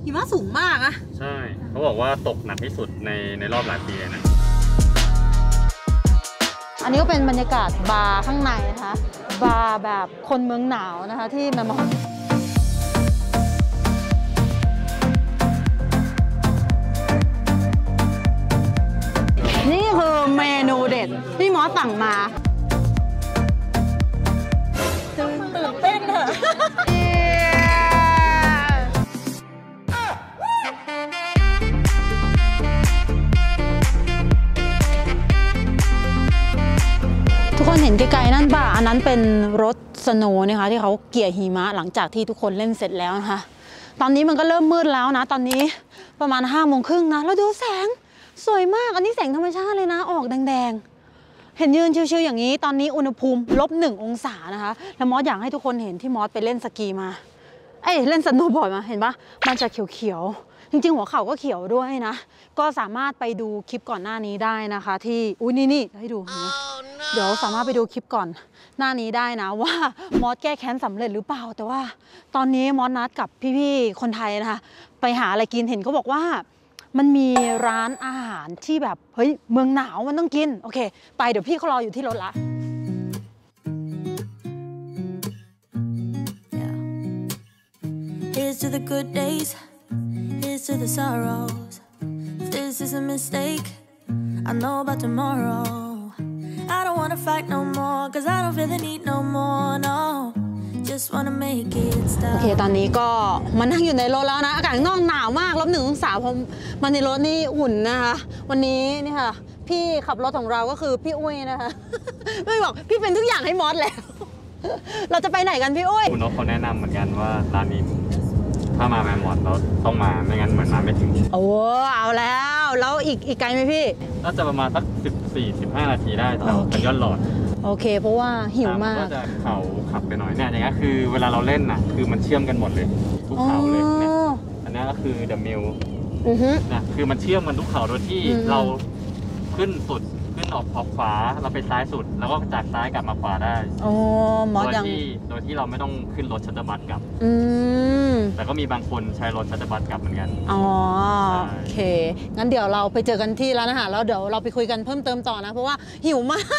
หิมะสูงมากอะใช่เขาบอกว่าตกหนักที่สุดในรอบหลายปีนะอันนี้ก็เป็นบรรยากาศบาร์ข้างในนะคะบาร์แบบคนเมืองหนาวนะคะที่แมมมอสนี่คือเมนูเด็ดที่มอสสั่งมาตื่นเต้นอะทุกคนเห็นไกลๆนั่นป่ะอันนั้นเป็นรถสโนว์นะคะที่เขาเกี่ยหิมะหลังจากที่ทุกคนเล่นเสร็จแล้วนะคะตอนนี้มันก็เริ่มมืดแล้วนะตอนนี้ประมาณ5:30นะแล้วดูแสงสวยมากอันนี้แสงธรรมชาติเลยนะออกแดงๆเห็นยืนชิวๆอย่างนี้ตอนนี้อุณหภูมิ-1 องศานะคะแล้วมอสอยากให้ทุกคนเห็นที่มอสไปเล่นสกีมาเล่นสโนว์บอร์ดมาเห็นปะมันจะเขียวๆจริงๆหัวเข่าก็เขียวด้วยนะก็สามารถไปดูคลิปก่อนหน้านี้ได้นะคะที่นี่ให้ดูนะเดี๋ยวสามารถไปดูคลิปก่อนหน้านี้ได้นะว่ามอสแก้แค้นสำเร็จหรือเปล่าแต่ว่าตอนนี้มอสนัดกับพี่ๆคนไทยนะคะไปหาอะไรกินเห็นเขาบอกว่ามันมีร้านอาหารที่แบบเฮ้ยเมืองหนาวมันต้องกินโอเคไปเดี๋ยวพี่เขารออยู่ที่รถละHere's to the good days, here's to the sorrows. If this is a mistake, I know about tomorrow. I don't wanna fight no more, cause I don't feel the need no more, no. Just wanna make it stop. โอเคตอนนี้ก็มานั่งอยู่ในรถแล้วนะอากาศข้างนอกหนาวมาก-1 องศาเพราะมาในรถนี่อุ่นนะคะวันนี้นี่ค่ะพี่ขับรถของเราก็คือพี่อุ้ยนะคะไม่บอกพี่เป็นทุกอย่างให้มอสแล้วเราจะไปไหนกันพี่อุ้ยคุณนกเขาแนะนำเหมือนกันว่าร้านนี้ถ้ามาแมมมอสเราต้องมาไม่งั้นเหมือนมาไม่ถึงโอ้เอาแล้วอีกไกลไหมพี่น่าจะประมาณสัก14-15 นาทีได้แถวกันย้อนหลอดโอเคเพราะว่าหิวมากก็จะเขาขับไปหน่อยเนี่ยอย่างนี้คือเวลาเราเล่นน่ะคือมันเชื่อมกันหมดเลยทุกเขาเลยเนี่ยอันนี้ก็คือเดอะมิลนะคือมันเชื่อมกันทุกเขาโดยที่เราขึ้นออกขวาเราไปซ้ายสุดแล้วก็จากซ้ายกลับมาขวาได้โดยที่เราไม่ต้องขึ้นรถชัตเตอร์บัสกลับแต่ก็มีบางคนใช้รถชัตเตอร์บัสกลับเหมือนกันอ๋อโอเคงั้นเดี๋ยวเราไปเจอกันที่ร้านอาหารแล้วเดี๋ยวเราไปคุยกันเพิ่มเติมต่อนะเพราะว่าหิวมาก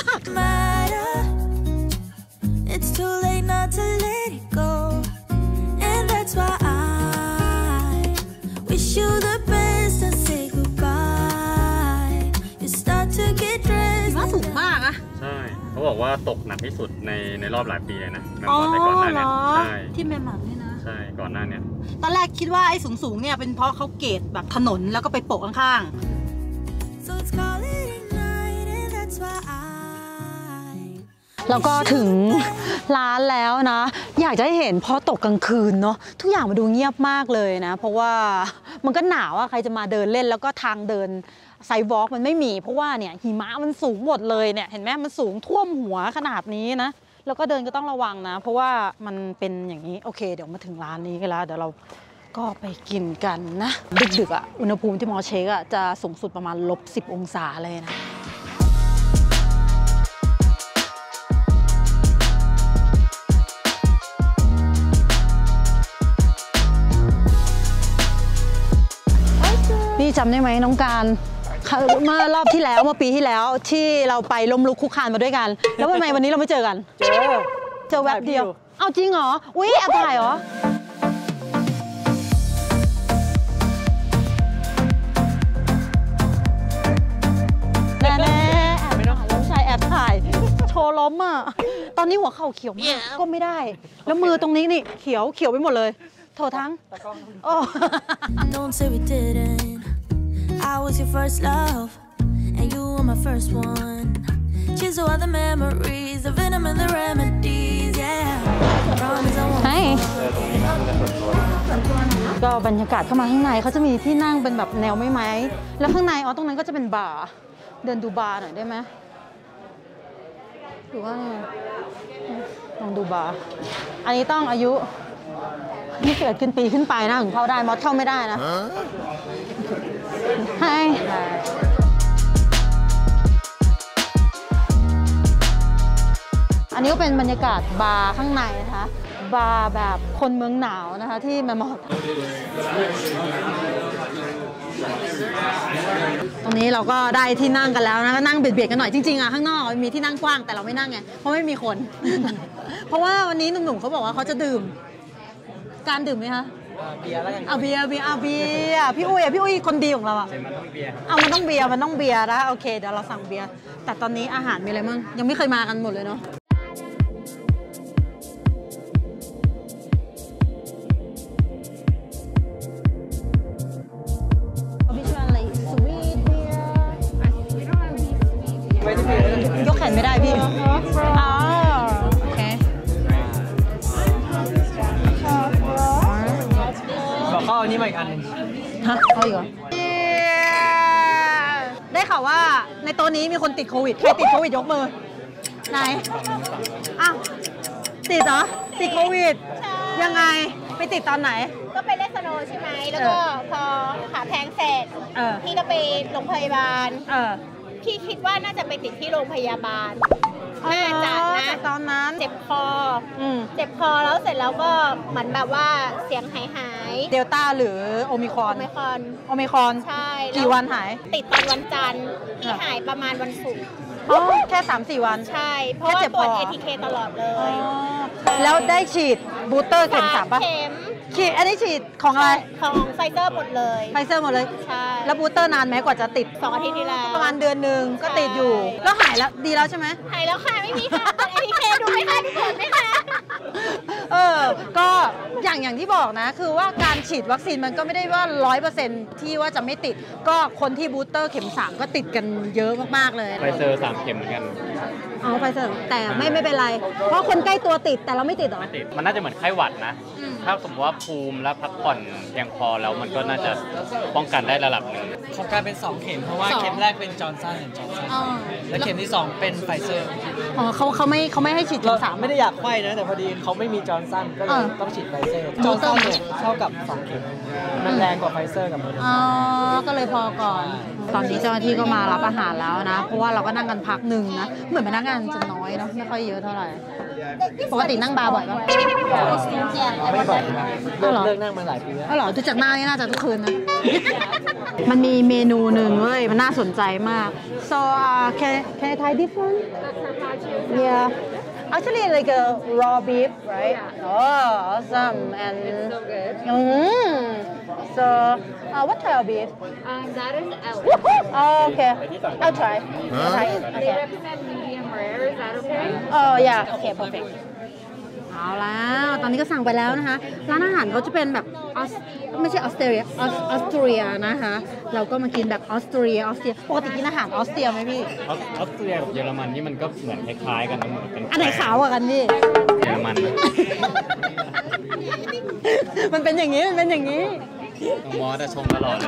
It's too late not to let it go and that's why I wish you the best and say goodbye you start to get dressed หิมะสูงมากอะใช่เขาบอกว่าตกหนักที่สุดในรอบหลายปีเลยนะแมมมอสในก่อนหน้านี้ใช่ที่แมมมอสนี่นะใช่ก่อนหน้านี้ตอนแรกคิดว่าไอ้สูงเนี่ยเป็นเพราะเขาเกตแบบถนนแล้วก็ไปโปะข้างๆแล้วก็ถึงร้านแล้วนะอยากจะให้เห็นพอตกกลางคืนเนาะทุกอย่างมาดูเงียบมากเลยนะเพราะว่ามันก็หนาวอะใครจะมาเดินเล่นแล้วก็ทางเดินไซด์วอล์กมันไม่มีเพราะว่าเนี่ยหิมะมันสูงหมดเลยเนี่ยเห็นไหมมันสูงท่วมหัวขนาดนี้นะแล้วก็เดินก็ต้องระวังนะเพราะว่ามันเป็นอย่างนี้โอเคเดี๋ยวมาถึงร้านนี้กันแล้วเดี๋ยวเราก็ไปกินกันนะดึกๆอะอุณหภูมิที่มอเช็คอะจะสูงสุดประมาณ-10 องศาเลยนะพี่จำได้ไหมน้องการเมื่อรอบที่แล้วเมื่อปีที่แล้วที่เราไปล้มลุกคุกคานมาด้วยกันแล้วทำไมวันนี้เราไม่เจอกันเจอแวบเดียวเอาจริงเหรออุ๊ยแอบถ่ายเหรอแน่แอบไม่ต้องน้องชายแอบถ่ายโชว์ล้มอ่ะตอนนี้หัวเข่าเขียวมากก็ไม่ได้แล้วมือตรงนี้นี่เขียวไปหมดเลยโถทั้งโอ้ I was your first love and you were my first one Cheers to all the memories the venom and the remedies yeah promise I won't ก็บรรยากาศเข้ามาข้างในเขาจะมีที่นั่งเป็นแบบแนวไม้แล้วข้างในตรงนั้นก็จะเป็นบาร์เดินดูบาร์หน่อยได้ไหมหรือว่าลองดูบาร์อันนี้ต้องอายุ21 ขึ้นปีขึ้นไปนะถึงเข้าได้มอสเข้าไม่ได้นะให้อันนี้ก็เป็นบรรยากาศบาร์ข้างในนะคะบาร์แบบคนเมืองหนาวนะคะที่แมมมอธตรงนี้เราก็ได้ที่นั่งกันแล้วนะก็นั่งเบียดๆกันหน่อยจริงๆอ่ะข้างนอกมีที่นั่งกว้างแต่เราไม่นั่งไงเพราะไม่มีคน เพราะว่าวันนี้หนุ่มๆเขาบอกว่าเขาจะดื่มการดื่มไหมคะเบียร์แล้วกันเบียร์พี่อุ้ยคนดีของเราอ่ะมันต้องเบียร์มันต้องเบียร์นะโอเคเดี๋ยวเราสั่งเบียร์แต่ตอนนี้อาหารมีอะไรมั่งยังไม่เคยมากันหมดเลยเนาะยกแขนไม่ได้พี่อ๋อโอเคบอกเขาเอานี้มาอีกอันนึงฮะเอาอีกเหรอได้ข่าวว่าในโต๊ะนี้มีคนติดโควิดใครติดโควิดยกมือไหนอ้าวติดเหรอติดโควิดยังไงไปติดตอนไหนก็ไปเล่นสโนว์ใช่ไหมแล้วก็พอขาแพงเสร็จพี่ก็ไปโรงพยาบาลพี่คิดว่าน่าจะไปติดที่โรงพยาบาลน่าจะนะตอนนั้นเจ็บคอแล้วเสร็จแล้วก็เหมือนแบบว่าเสียงหายเดลต้าหรือโอมิครอนใช่กี่วันหายติดตอนวันจันทร์พี่หายประมาณวันศุกร์แค่ 3-4 วันใช่เพราะว่าตรวจ ATK ตลอดเลยแล้วได้ฉีดบูสเตอร์เข็ม 3ป่ะฉีดอันนี้ฉีดของอะไรของไฟเซอร์หมดเลยใช่แล้วบูสเตอร์นานไหมกว่าจะติด 2 อาทิตย์ที่แล้วประมาณเดือนนึงก็ติดอยู่แล้วหายแล้วดีแล้วใช่ไหมหายแล้วค่ะไม่มีค่ะตรวจ ATK ดูไม่ค่ะทุกคนไหมคะก็อย่างที่บอกนะคือว่าการฉีดวัคซีนมันก็ไม่ได้ว่า 100% ที่ว่าจะไม่ติดก็คนที่บูสเตอร์เข็ม 3ก็ติดกันเยอะมากๆเลยไฟเซอร์3 เข็มเหมือนกันไฟเซอร์แต่ไม่เป็นไรเพราะคนใกล้ตัวติดแต่เราไม่ติดหรอไม่ติดมันน่าจะเหมือนไข้หวัดนะถ้าสมมติว่าภูมิและพักผ่อนเพียงพอแล้วมันก็น่าจะป้องกันได้ระดับหนึ่งของการเป็น2 เข็มเพราะว่าเข็มแรกเป็นจอร์นสันและเข็มที่2เป็นไฟเซอร์เขาไม่ให้ฉีดเข็ม 3 ไม่ได้อยากไข้นะแต่พอดีเขาไม่มีจอร์นสันก็เลยต้องฉีดไฟเซอร์จอร์นสันเท่ากับ2 เข็มมันแรงกว่าไฟเซอร์กับโมเดอร์นาก็เลยพอก่อนตอนนี้เจ้าหน้าที่ก็มารับอาหารแล้วนะเพราะว่าเราก็นั่งกันพักหนึ่งนะเหมือนพนักงานจะน้อยเนาะไม่ค่อยเยอะเท่าไหร่ปกตินั่งบาร์บ่อยป่ะไม่บ่อยเลิกนั่งมาหลายปีแล้วเหรอดูจากหน้านี่น่าจะทุกคืนนะมันมีเมนูหนึ่งเว้ยมันน่าสนใจมาก so can I try this one yeah actually like a raw beef right awesome and so good so what type of beef that is elk okay I'll try they represent medium rare is that okay yeah okay perfect เอาแล้วตอนนี้ก็สั่งไปแล้วนะคะร้านอาหารเขาจะเป็นแบบไม่ใช่ออสเตรียนะคะเราก็มากินแบบออสเตรียปกติกินอาหารออสเตรียไหมพี่ออสเตรียกับเยอรมันนี่มันก็เหมือนคล้ายๆกันนะเหมือนเป็นอันไหนขาวกว่ากันพี่เยอรมันมันเป็นอย่างนี้มอสจะชมตลอดเลย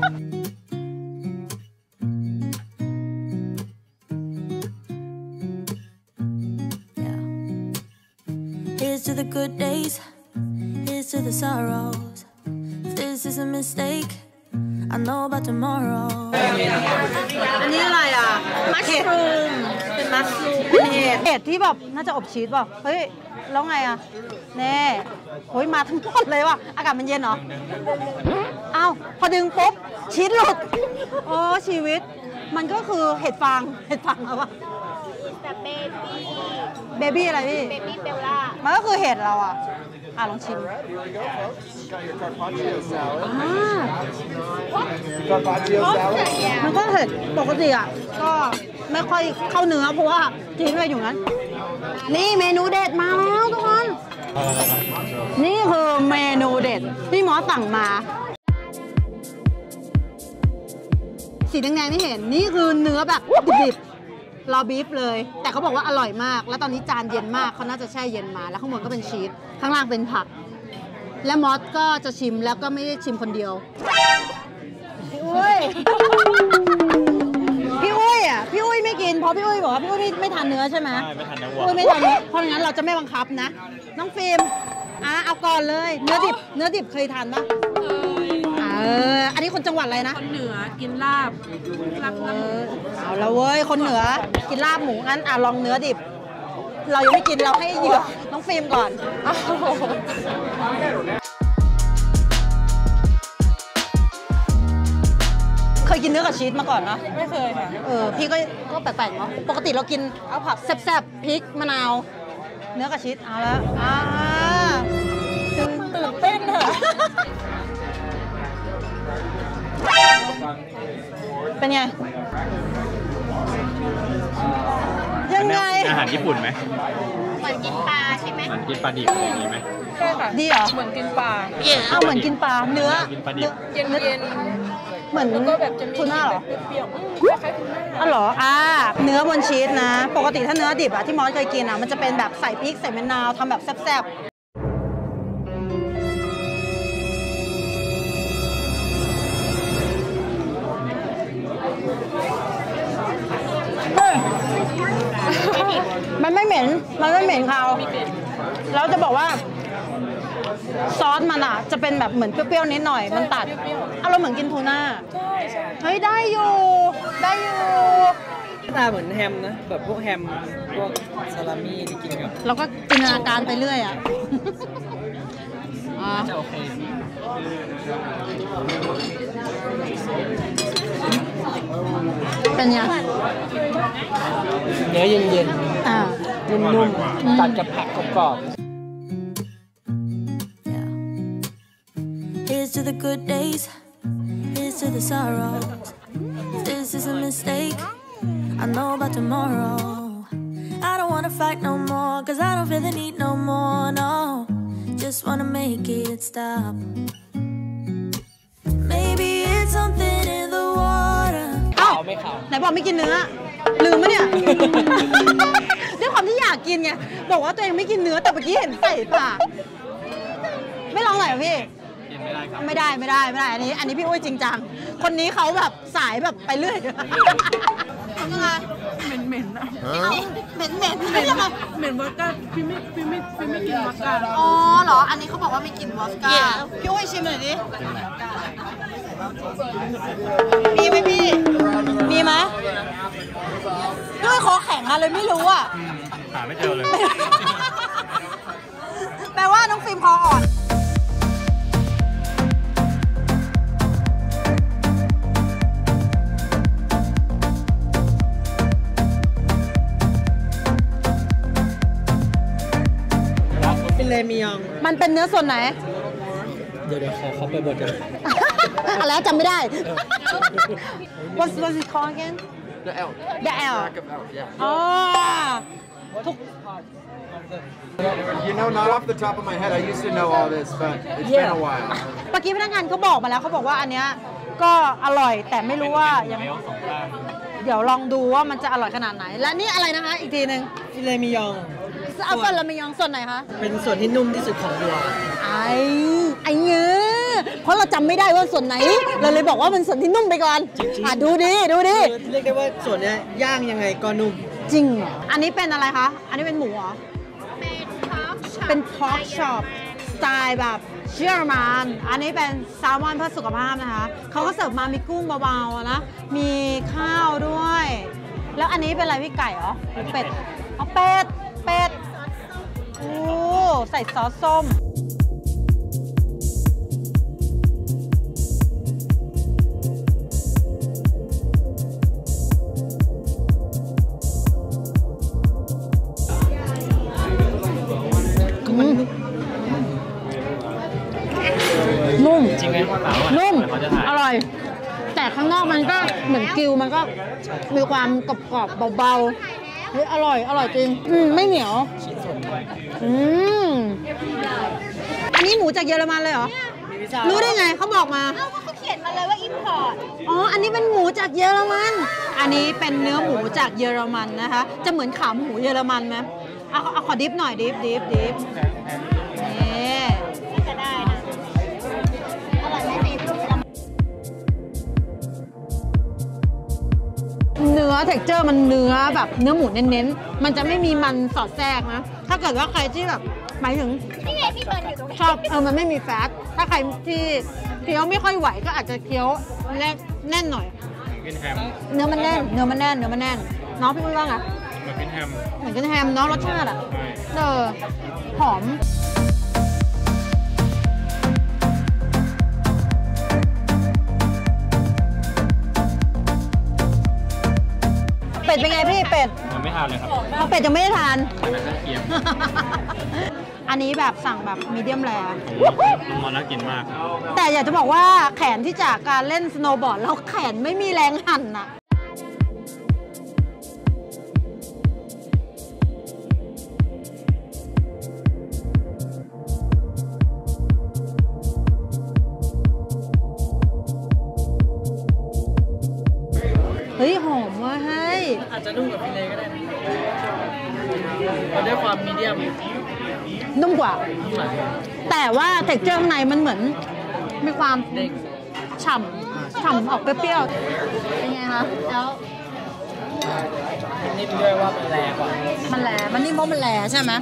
Here's to the good days, here's to the sorrows. If this is a mistake, I know about tomorrow. อันนี้อะไรอ่ะมัชรูมเป็นมัชรูมเป็นเห็ดที่แบบน่าจะอบชีสป่ะเฮ้ยแล้วไงอ่ะเน่โอ้ยมาทั้งหมดเลยว่ะอากาศมันเย็นเหรออ้าวพอดึงปุ๊บชีสหลุดโอ้ชีวิตมันก็คือเห็ดฟางแล้วว่ะเบบี้อะไรพี่เบบี้เบลล่ามันก็คือเห็ดเราอ่ะลองชิมมันก็เห็ดปกติอ่ะก็ไม่ค่อยเข้าเนื้อเพราะว่าทิ้งไว้อยู่นั้นนี่เมนูเด็ดมาแล้วทุกคนนี่คือเมนูเด็ดที่หมอสั่งมาสีแดงๆที่เห็นนี่คือเนื้อแบบดิบรอบีฟเลยแต่เขาบอกว่าอร่อยมากแล้วตอนนี้จานเย็นมากเขาน่าจะแช่เย็นมาแล้วข้างบนก็เป็นชีสข้างล่างเป็นผักและมอสก็จะชิมแล้วก็ไม่ได้ชิมคนเดียวพี่อุ้ยไม่กินเพราะพี่อุ้ยบอกว่าพี่อุ้ยไม่ทานเนื้อใช่ไหมไม่ทานเนื้อวัวพี่อุ้ยไม่ทานเนื้อเพราะงั้นเราจะไม่บังคับนะน้องฟิล์มเอาก่อนเลยเนื้อดิบเคยทานปะอันนี้คนจังหวัดอะไรนะคนเหนือกินลาบเอาละเว้ยคนเหนือกินลาบหมูงั้นลองเนื้อดิบเรายังไม่กินเราให้เหยื่อน้องฟิล์มก่อนเคยกินเนื้อกับชีสมาก่อนนะไม่เคยค่ะพี่ก็แปลกๆเนาะปกติเรากินเอาผักแซ่บๆพริกมะนาวเนื้อกับชีสเอาแล้วตื่นเต้นเหรอเป็นไงยังไงอาหารญี่ปุ่นไหมเหมือนกินปลาใช่ไหมเหมือนกินปลาดิบอะไรอย่างนี้ไหมใช่ค่ะดีเหรอเหมือนกินปลาเอาเหมือนกินปลาเนื้อกินปลาดิบเย็นเหมือนๆแล้วก็แบบจะมีทูน่าเหรอเปรี้ยวๆคล้ายๆทูน่าอ๋อเหรอเนื้อบนชีสนะปกติถ้าเนื้อดิบที่มอสเคยกินมันจะเป็นแบบใส่พริกใส่มะนาวทำแบบแซ่บมันไม่เหม็นคาวแล้วจะบอกว่าซอสมันจะเป็นแบบเหมือนเปรี้ยวๆนิดหน่อยมันตัดเราเหมือนกินทูน่าเฮ้ยได้อยู่ตาเหมือนแฮมนะแบบพวกแฮมพวกซาลามี่ที่กินกับเราก็จินตนาการไปเรื่อยจะโอเคเป็นไงเนื้อเย็นๆนุ่มๆตัดกับผักกรอบ Here's to the good days, here's to the sorrows. If this is a mistake, I know about tomorrow. I don't wanna fight no more, cause I don't feel the need no more, no. Just wanna make it stop. Maybe it's something in the water. ไม่ขาวไหนบอกไม่กินเนื้อลืมปะเนี่ย ด้วยความที่อยากกินไงบอกว่าตัวเองไม่กินเนื้อแต่เมื่อกี้เห็นใส่ปากไม่ลองหน่อยพี่กินไม่ได้ครับไม่ได้อันนี้พี่อุ้ยจริงจังคนนี้เขาแบบสายแบบไปเรื่อยทำยังไงเหม็นๆนะเหม็นเหม็นวอดก้าพี่ไม่กินวอดก้าอ๋อเหรออันนี้เขาบอกว่าไม่กินวอดก้าพี่อุ้ยชิมหน่อยดิมีไหมพี่มีไหมด้วยคอแข็งอะไรไม่รู้หาไม่เจอเลยแปลว่าน้องฟิล์มคออ่อนฟิเลมิยองมันเป็นเนื้อส่วนไหนเดี๋ยวขอเขาไปบดกันแล้วจำไม่ได้ What's it called again The L The L yeah อ๋อทุก You know, not off the top of my head. I used to know all this, but it's been a while. เมื่อกี้พนักงานเขาบอกมาแล้วเขาบอกว่าอันเนี้ยก็อร่อยแต่ไม่รู้ว่ายังเดี๋ยวลองดูว่ามันจะอร่อยขนาดไหนและนี่อะไรนะคะอีกทีนึงฟิเลมิยองฟิเลมิยองส่วนไหนคะเป็นส่วนที่นุ่มที่สุดของวัวไอ้เงี้ยเพราะเราจำไม่ได้ว่าส่วนไหนเราเลยบอกว่ามันส่วนที่นุ่มไปก่อนดูดิเรียกได้ว่าส่วนนี้ย่างยังไงก็นุ่มจริงอันนี้เป็นอะไรคะอันนี้เป็นหมูเหรอเป็น pork chop สไตล์แบบเยอรมันอันนี้เป็นแซลมอนเพื่อสุขภาพนะคะเขาก็เสิร์ฟมามีกุ้งเบาๆนะมีข้าวด้วยแล้วอันนี้เป็นอะไรพี่ไก่เหรอเป็ดเอาเป็ดโอ้ใส่ซอสส้มนุ่มจริงไหมนุ่มอร่อยแต่ข้างนอกมันก็เหมือนกิวมันก็มีความกรอบๆเบาๆเฮ้ยอร่อยจริงไม่เหนียวอันนี้หมูจากเยอรมันเลยเหรอรู้ได้ไงเขาบอกมาเขาเขียนมาเลยว่า import อ๋ออันนี้เป็นหมูจากเยอรมันอันนี้เป็นเนื้อหมูจากเยอรมันนะคะจะเหมือนขาหมูเยอรมันไหมเอาขอดิฟหน่อยดิฟนี่จะได้นะอร่อยไหมฟิล์มเนื้อเท็กเจอร์มันเนื้อแบบเนื้อหมูเน้นๆมันจะไม่มีมันสอดแทรกนะถ้าเกิดว่าใครที่แบบหมายถึงนี่ไงพี่เบิร์นอยู่ตรงนี้ชอบมันไม่มีแฟตถ้าใครที่เคี้ยวไม่ค่อยไหวก็อาจจะเคี้ยวแน่นหน่อยเนื้อมันแน่นน้องพี่อุ้ยว่าไงเหมือนกินแฮมเหมือนกินแฮมเนาะรสชาติอ่ะใช่หอมเป็ดเป็นไงพี่เป็ดยังไม่ทานเลยครับเอาเป็ดยังไม่ได้ทานอันนั้นน่าเกลียดอันนี้แบบสั่งแบบมีเดียมแรร์น้องมอสน่ากินมากแต่อยากจะบอกว่าแขนที่จากการเล่นสโนว์บอร์ดแล้วแขนไม่มีแรงหั่นน่ะเฮ้ยหอมว่ะเฮ้ยอาจจะนุ่มกว่าฟิเลก็ได้มันได้ความมีเดียมนุ่มกว่า แต่ว่าเท็กเจอร์ข้างในมันเหมือนมีความเด้งฉ่ำออกเปรี้ยวๆเป็นไงคะแล้วนิดด้วยว่ามันแรงกว่ามันแหลมันนิ่มเพราะมันแหลใช่ไหม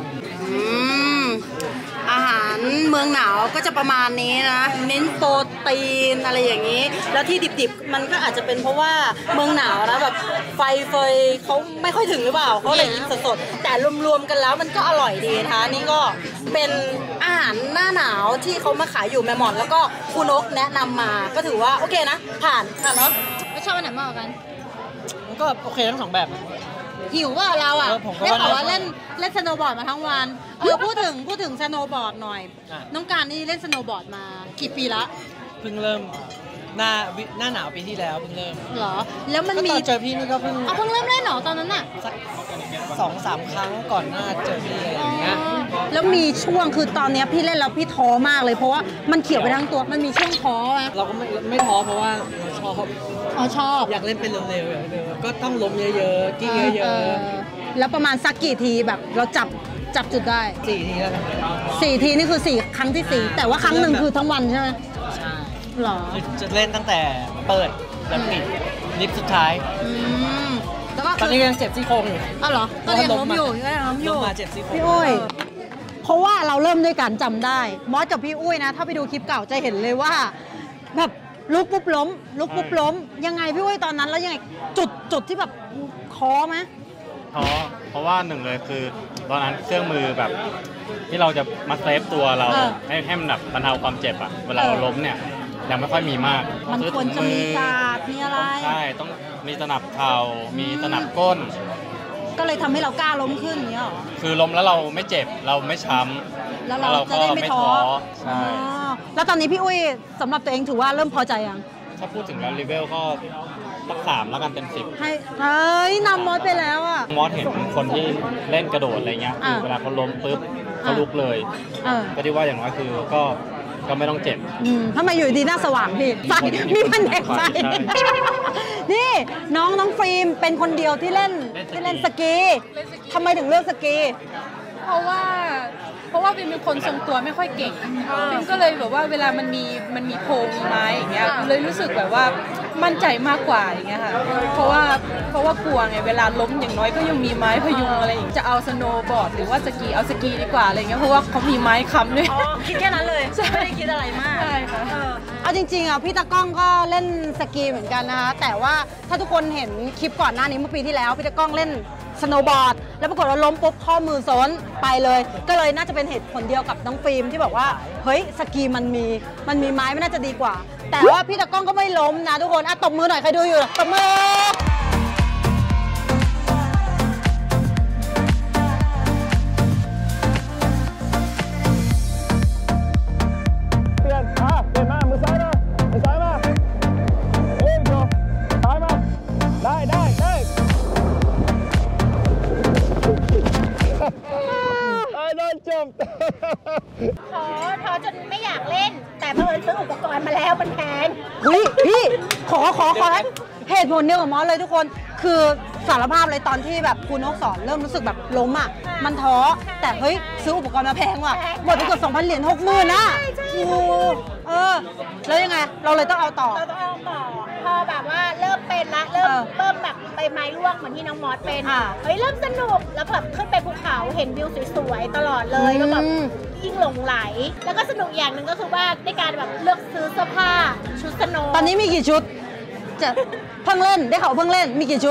อาหารเมืองหนาวก็จะประมาณนี้นะ เน้นโปรตีนอะไรอย่างนี้ แล้วที่ดิบๆมันก็อาจจะเป็นเพราะว่าเมืองหนาวนะแบบไฟเฟยเขาไม่ค่อยถึงหรือเปล่าเขาเลยกินสดๆแต่รวมๆกันแล้วมันก็อร่อยดีนะคะนี่ก็เป็นอาหารหน้าหนาวที่เขามาขายอยู่แมมอนแล้วก็คุณนกแนะนำมาก็ถือว่าโอเคนะผ่านเนาะไม่ชอบอันไหนมากกว่ากันมันก็โอเคทั้งสองแบบหิวว่าเราอ่ะผมก็ได้ว่าข่าวว่าเล่นสโนว์บอร์ดมาทั้งวันพูดถึงสโนว์บอร์ดหน่อยอ่ะน้องการนี่เล่นสโนว์บอร์ดมากี่ปีละเพิ่งเริ่มหน้าหนาวปีที่แล้วเพิ่งเริ่มเหรอแล้วมันก็มีตอนเจอพี่นี่ก็เพิ่งเพิ่งเริ่มเล่นเหรอตอนนั้นน่ะสัก2-3 ครั้งก่อนหน้าเจอพี่อะไรอย่างเงี้ยแล้วมีช่วงคือตอนเนี้ยพี่เล่นแล้วพี่ท้อมากเลยเพราะว่ามันเขียวไปทั้งตัวมันมีช่วงท้อไหมเราก็ไม่ท้อเพราะว่าเราชอบอ๋อชอบอยากเล่นเป็นเร็วๆก็ต้องล้มเยอะๆกิ้งเยอะแล้วประมาณสักกี่ทีแบบเราจับจุดได้ๆ4 ทีแล้วกัน 4 ทีนี่คือ4ครั้งที่ 4 แต่ว่าครั้งหนึ่งคือทั้งวันใช่ไหมใช่หรอจะเล่นตั้งแต่เปิดและปิดลิฟต์สุดท้ายแล้วก็ตอนนี้ยังเจ็บซี่โครงอยู่อ้าวเหรอตอนนี้ยังล้มอยู่ยังล้มอยู่ลงมาเจ็บซี่โครงพี่อุ้ยเพราะว่าเราเริ่มด้วยการจำได้มอสกับพี่อุ้ยนะ ถ้าไปดูคลิปเก่าจะเห็นเลยว่าแบบลุกปุ๊บล้มลุกปุ๊บล้มยังไงพี่อุ้ยตอนนั้นแล้วยังไงจุดที่แบบท้อไหมท้อเพราะว่าหนึ่งเลยคือตอนนั้นเครื่องมือแบบ ที่เราจะมาเซฟตัวเราให้มันแบบบรรเทาความเจ็บอ่ะเวลาเราล้มเนี่ยยังไม่ค่อยมีมากมันควรจะมีการ์ดมีอะไรใช่ต้องมีสนับเข่ามีสนับก้นก็เลยทำให้เรากล้าล้มขึ้นอย่างเงี้ยหรอคือล้มแล้วเราไม่เจ็บเราไม่ช้ำแล้วเราจะได้ไม่ท้อใช่แล้วตอนนี้พี่อุ้ยสำหรับตัวเองถือว่าเริ่มพอใจยังถ้าพูดถึงแล้วเลเวลก็สัก3แล้วกันเต็ม10 ให้เฮ้ยนำมอสไปแล้วอ่ะมอสเห็นคนที่เล่นกระโดดอะไรเงี้ยคือเวลาเขาล้มปุ๊บเขาลุกเลย ก็ที่ว่าอย่างน้อยคือก็ไม่ต้องเจ็บทำไมอยู่ดีหน้าสว่างพี่ไฟมีมันแดกไฟใช่นี่น้องฟิล์มเป็นคนเดียวที่เล่นสกีทำไมถึงเลือกสกีเพราะว่าวิมเป็นคนทรงตัวไม่ค่อยเก่งวิมก็เลยแบบว่าเวลามันมีโพรงมีไม้อย่างเงี้ยเลยรู้สึกแบบว่ามั่นใจมากกว่าอย่างเงี้ยค่ะเพราะว่ากลัวไงเวลาล้มอย่างน้อยก็ยังมีไม้พยุงอะไรอย่างเงี้ยจะเอาสโนว์บอร์ดหรือว่าสกีเอาสกีดีกว่าอะไรเงี้ยเพราะว่าเขามีไม้ค้ำด้วยคิดแค่นั้นเลยไม่ได้คิดอะไรมากใช่ค่ะเอาจริงๆอ่ะพี่ตากล้องก็เล่นสกีเหมือนกันนะคะแต่ว่าถ้าทุกคนเห็นคลิปก่อนหน้านี้เมื่อปีที่แล้วพี่ตากล้องเล่นสโนว์บอร์ดแล้วปรากฏว่าล้มปุ๊บข้อมือซ้นไปเลย ก็เลยน่าจะเป็นเหตุผลเดียวกับน้องฟิล์มที่บอกว่าเฮ้ยสกีมันมีไม้ไม่น่าจะดีกว่า แต่ว่าพี่ตากล้องก็ไม่ล้มนะทุกคนตบมือหน่อยใครดูอยู่ตบมือท้อจนไม่อยากเล่น แต่เพิ่นซื้ออุปกรณ์มาแล้วมันแพงพี่ขอเหตุผลเดียวกับมอสเลยทุกคนคือสารภาพเลยตอนที่แบบคุณนกสอนเริ่มรู้สึกแบบล้มอ่ะมันท้อแต่เฮ้ยซื้ออุปกรณ์มาแพงว่ะหมดไปเกือบ 2,000 เหรียญ 60,000นะโอ้แล้วยังไงเราเลยต้องเอาต่อเราต้องเอาต่อพอแบบว่าเริ่มเป็นละเริ่มแบบใบไม้ร่วงเหมือนที่น้องมอสเป็นเฮ้ยเริ่มสนุกแล้วแบบขึ้นไปภูเขาเห็นวิวสวยๆตลอดเลยแล้วแบบยิ่งหลงไหลแล้วก็สนุกอย่างหนึ่งก็คือว่าในการแบบเลือกซื้อเสื้อผ้าชุดสโนว์ตอนนี้มีกี่ชุดจะเพิ่งเล่นได้ข่าวเพิ่งเล่นมีกี่ชุด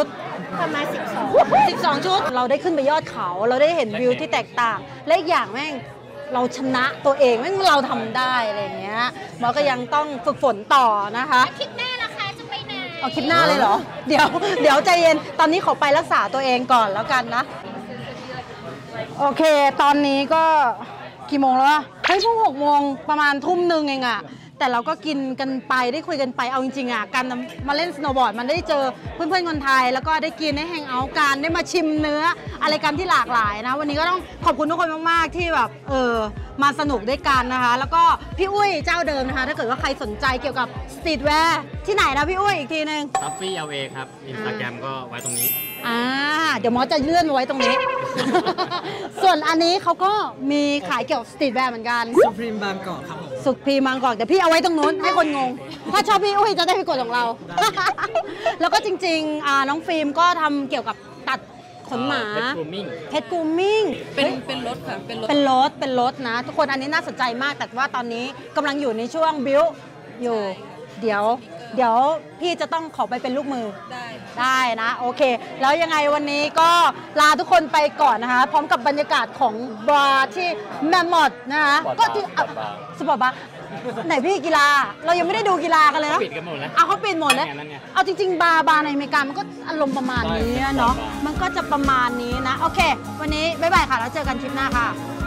ประมาณ12 ชุดเราได้ขึ้นไปยอดเขาเราได้เห็นวิวที่แตกต่างและอีกอย่างแม่งเราชนะตัวเองแม่งเราทำได้อะไรอย่างเงี้ยหมอก็ยังต้องฝึกฝนต่อนะคะคลิปหน้าราคาจะไปไหนเอาคลิปหน้าเลยเหรอ เดี๋ยวใจเย็นตอนนี้ขอไปรักษาตัวเองก่อนแล้วกันนะโอเคตอนนี้ก็กี่โมงแล้วอะเฮ้ยเพิ่ง6 โมงประมาณทุ่มหนึ่งเองอะแต่เราก็กินกันไปได้คุยกันไปเอาจริงๆอะการมาเล่นสโนว์บอร์ดมันได้เจอเพื่อนๆคนไทยแล้วก็ได้กินได้แฮงเอาท์กันได้มาชิมเนื้ออะไรกันที่หลากหลายนะวันนี้ก็ต้องขอบคุณทุกคนมากๆที่แบบมาสนุกด้วยกันนะคะแล้วก็พี่อุ้ยเจ้าเดิมนะคะถ้าเกิดว่าใครสนใจเกี่ยวกับสตรีทแวร์ที่ไหนนะพี่อุ้ยอีกทีนึงทัฟฟี่LA ครับ Instagram ก็ไว้ตรงนี้เดี๋ยวหมอจะเลื่อนมาไว้ตรงนี้ ส่วนอันนี้เขาก็มีขายเกี่ยวกับสตรีทแวร์เหมือนกันสุพรีมบางกอกครับผมสุพรีมบางกอกเดี๋ยวพี่เอาไว้ตรงนู้นให้คนงง ถ้าชอบพี่อุ้ยจะได้ไปกดของเรา แล้วก็จริงๆน้องฟิล์มก็ทำเกี่ยวกับตัดขนหมา Pet Grooming เพชรกูมิ่งเป็นรถค่ะเป็นรถนะ ทุกคนอันนี้น่าสนใจมากแต่ว่าตอนนี้กำลังอยู่ในช่วงบิวอยู่เดี๋ยวพี่จะต้องขอไปเป็นลูกมือได้นะโอเคแล้วยังไงวันนี้ก็ลาทุกคนไปก่อนนะคะพร้อมกับบรรยากาศของบาร์ที่แมมมอธนะคะก็ที่สปอร์ตบาร์ไหนพี่กีฬาเรายังไม่ได้ดูกีฬากันเลยนะปิดกันหมดแล้วเขาปิดหมดแล้วนั่นไงเอาจริงๆบาร์ในอเมริกามันก็อารมณ์ประมาณนี้เนาะมันก็จะประมาณนี้นะโอเค วันนี้บ๊ายบายค่ะแล้วเจอกันคลิปหน้าค่ะ